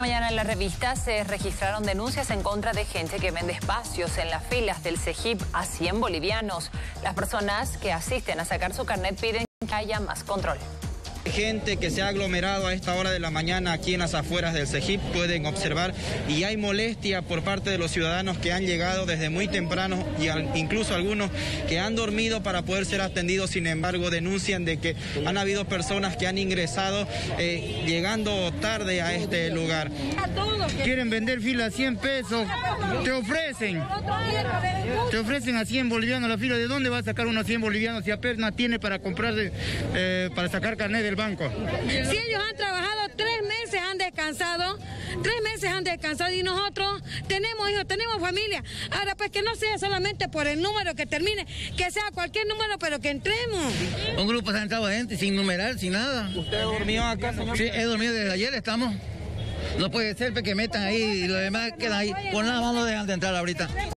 Mañana en la revista se registraron denuncias en contra de gente que vende espacios en las filas del CEGIP a 100 bolivianos. Las personas que asisten a sacar su carnet piden que haya más control. Gente que se ha aglomerado a esta hora de la mañana aquí en las afueras del CEGIP, pueden observar, y hay molestia por parte de los ciudadanos que han llegado desde muy temprano y incluso algunos que han dormido para poder ser atendidos. Sin embargo, denuncian de que han habido personas que han ingresado llegando tarde a este lugar. Quieren vender fila a 100 pesos, te ofrecen a 100 bolivianos la fila. ¿De dónde va a sacar unos 100 bolivianos si apenas tiene para comprarse, para sacar carnet del banco? Si ellos han trabajado 3 meses, han descansado, 3 meses han descansado, y nosotros tenemos hijos, tenemos familia. Ahora pues que no sea solamente por el número que termine, que sea cualquier número, pero que entremos. Un grupo se ha entrado gente sin numerar, sin nada. ¿Usted durmió acá, señor? Sí, he dormido desde ayer, estamos. No puede ser que metan ahí y los demás quedan ahí. Por nada más no dejan de entrar ahorita.